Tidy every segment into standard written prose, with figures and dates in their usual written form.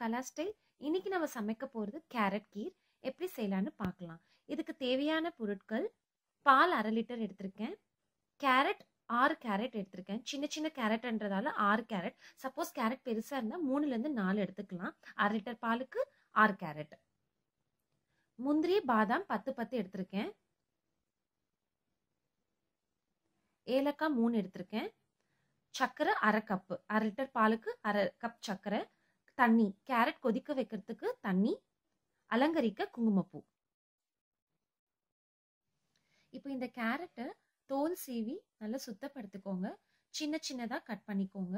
கலா style. இன்னைக்கு நம்ம சமைக்க போகிறது கேரட் கீர். எப்படி செய்யலான்னு பார்க்கலாம். இதுக்கு தேவையான பொருட்கள்: பால் 1/2 லிட்டர் எடுத்திருக்கேன், கேரட் 6 கேரட் எடுத்திருக்கேன். சின்ன சின்ன கேரட்ன்றதால 6 கேரட். சப்போஸ் கேரட் பெருசாக இருந்தால் 3லேருந்து 4 எடுத்துக்கலாம். 1/2 லிட்டர் பாலுக்கு 6 கேரட். முந்திரி பாதாம் 10 எடுத்திருக்கேன். ஏலக்காய் 3 எடுத்திருக்கேன். சர்க்கரை 1/2 கப்பு. 1/2 லிட்டர் பாலுக்கு 1/2 கப் சர்க்கரை. தண்ணி, கேரட் கொதிக்க வைக்கிறதுக்கு தண்ணி, அலங்கரிக்க குங்குமப்பூ. இப்போ இந்த கேரட்டை தோல் சீவி நல்லா சுத்தப்படுத்திக்கோங்க. சின்ன சின்னதா கட் பண்ணிக்கோங்க.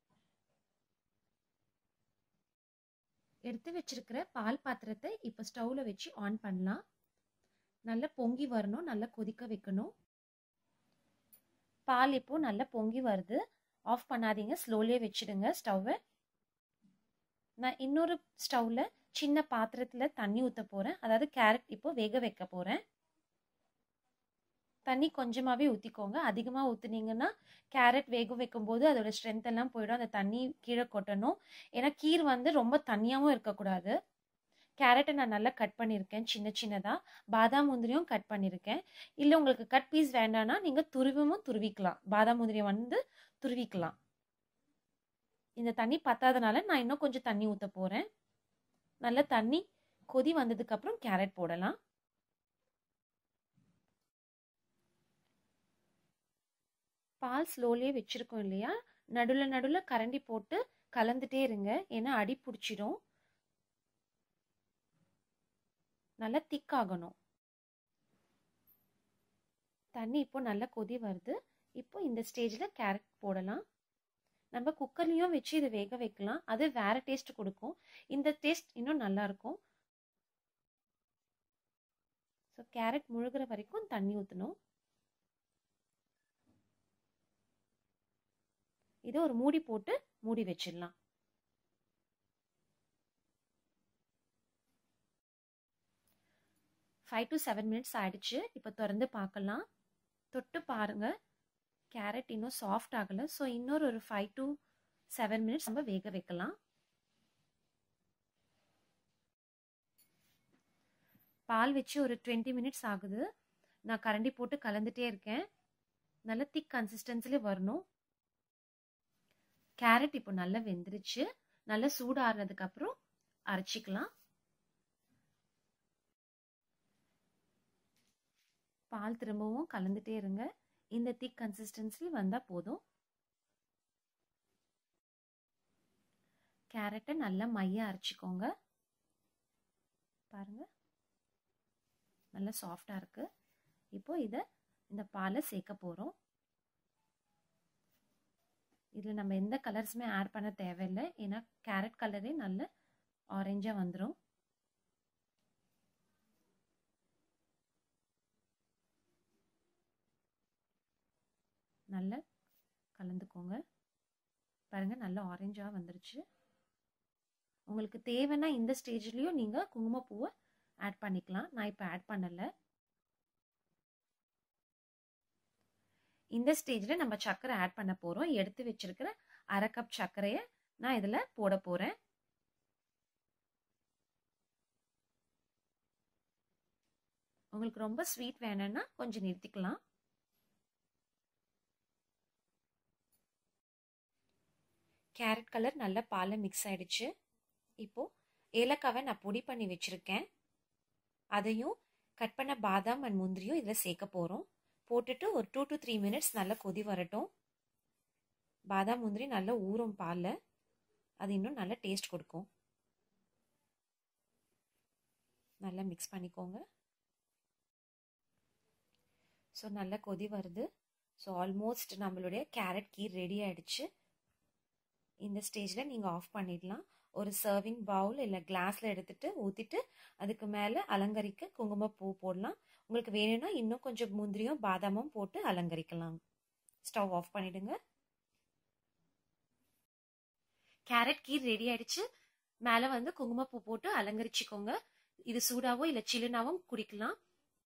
எடுத்து வச்சிருக்கிற பால் பாத்திரத்தை இப்போ ஸ்டவ்ல வச்சு ஆன் பண்ணலாம். நல்லா பொங்கி வரணும், நல்லா கொதிக்க வைக்கணும். பால் இப்போ நல்லா பொங்கி வருது. ஆஃப் பண்ணாதீங்க, ஸ்லோலியே வச்சிடுங்க ஸ்டவ்வை. நான் இன்னொரு ஸ்டவ்ல சின்ன பாத்திரத்துல தண்ணி ஊற்ற போறேன். அதாவது கேரட் இப்போ வேக வைக்க போறேன். தண்ணி கொஞ்சமாவே ஊற்றிக்கோங்க. அதிகமாக ஊற்றுனீங்கன்னா கேரட் வேக வைக்கும் போது அதோட ஸ்ட்ரென்த் எல்லாம் போயிடும். அந்த தண்ணி கீழே கொட்டணும். ஏன்னா கீர் ரொம்ப தண்ணியாகவும் இருக்கக்கூடாது. கேரட்டை நான் நல்லா கட் பண்ணியிருக்கேன் சின்ன சின்னதாக. பாதாம் முந்திரியும் கட் பண்ணியிருக்கேன். இல்லை உங்களுக்கு கட் பீஸ் வேண்டாம்னா நீங்கள் துருவிக்கலாம். பாதாம் முந்திரியை துருவிக்கலாம். இந்த தண்ணி பத்தாதனால நான் இன்னும் கொஞ்சம் தண்ணி ஊற்ற போகிறேன். நல்ல தண்ணி கொதி வந்ததுக்கப்புறம் கேரட் போடலாம். பால் ஸ்லோலியே வச்சுருக்கோம் இல்லையா, நடுவில் கரண்டி போட்டு கலந்துட்டே இருங்க. ஏன்னா அடி பிடிச்சிடும். நல்லா திக்காகணும். தண்ணி இப்போ நல்லா கொதி வருது. இப்போ இந்த ஸ்டேஜில் கேரட் போடலாம். நம்ம குக்கர்லேயும் வச்சு இதை வேக வைக்கலாம். அது வேற டேஸ்ட் கொடுக்கும். இந்த டேஸ்ட் இன்னும் நல்லா இருக்கும். ஸோ கேரட் முழுகிற வரைக்கும் தண்ணி ஊற்றணும். இதை ஒரு மூடி போட்டு மூடி வச்சிடலாம். ஃபைவ் to 7 மினிட்ஸ் ஆயிடுச்சு. இப்போ திறந்து பார்க்கலாம். தொட்டு பாருங்க, கேரட் இன்னும் சாஃப்ட் ஆகலை. ஸோ இன்னொரு 5 to 7 மினிட்ஸ் நம்ம வேக வைக்கலாம். பால் வச்சு ஒரு 20 மினிட்ஸ் ஆகுது. நான் கரண்டி போட்டு கலந்துட்டே இருக்கேன். நல்ல திக் கன்சிஸ்டன்சிலே வரணும். கேரட் இப்போ நல்லா வெந்துருச்சு. நல்லா சூடாறுனதுக்கு அப்புறம் அரைச்சிக்கலாம். பால் திரும்பவும் கலந்துட்டே இருங்க. இந்த திக் கன்சிஸ்டன்சி வந்தால் போதும். கேரட்டை நல்லா மைய அரைச்சிக்கோங்க. பாருங்க, நல்லா சாஃப்டாக இருக்கு. இப்போ இந்த பாலை சேர்க்க போகிறோம். இதில் நம்ம எந்த கலர்ஸுமே ஆட் பண்ண தேவையில்லை. ஏன்னா கேரட் கலரே நல்ல ஆரஞ்சாக வந்துடும். நல்லா கலந்துக்கோங்க. பாருங்க, நல்லா ஆரஞ்சாக வந்துருச்சு. உங்களுக்கு தேவைன்னா இந்த ஸ்டேஜ்லேயும் நீங்கள் குங்குமப்பூவை ஆட் பண்ணிக்கலாம். நான் இப்போ ஆட் பண்ணலை. இந்த ஸ்டேஜில் நம்ம சர்க்கரை ஆட் பண்ண போகிறோம். எடுத்து வச்சிருக்கிற 1/2 கப் சர்க்கரையை நான் இதில் போட போகிறேன். உங்களுக்கு ரொம்ப ஸ்வீட் வேணும்னா கொஞ்சம் நிறுத்திக்கலாம். கேரட் கலர் நல்லா பாலில் மிக்ஸ் ஆயிடுச்சு. இப்போ ஏலக்காவை நான் பொடி பண்ணி வச்சிருக்கேன். அதையும் கட் பண்ண பாதாம் அண்ட் முந்திரியும் இதில் சேர்க்க போகிறோம். போட்டுட்டு ஒரு 2 to 3 மினிட்ஸ் நல்லா கொதி வரட்டும். பாதாம் முந்திரி நல்லா ஊறும் பாலில். அது இன்னும் நல்ல டேஸ்ட் கொடுக்கும். நல்லா மிக்ஸ் பண்ணிக்கோங்க. ஸோ நல்லா கொதி வருது. ஸோ ஆல்மோஸ்ட் நம்மளுடைய கேரட் கீர் ரெடி ஆயிடுச்சு. இந்த ஸ்டேஜில் நீங்கள் ஆஃப் பண்ணிடலாம். ஒரு சர்விங் பவுல் இல்லை கிளாஸில் எடுத்துட்டு ஊற்றிட்டு அதுக்கு மேலே அலங்கரிக்க குங்குமப்பூ போடலாம். உங்களுக்கு வேணும்னா இன்னும் கொஞ்சம் முந்திரியும் பாதாமும் போட்டு அலங்கரிக்கலாம். ஸ்டவ் ஆஃப் பண்ணிடுங்க. கேரட் கீர் ரெடி ஆயிடுச்சு. மேலே குங்குமப்பூ போட்டு அலங்கரிச்சுக்கோங்க. இது சூடாவோ இல்லை சில்லுனாவும் குடிக்கலாம்.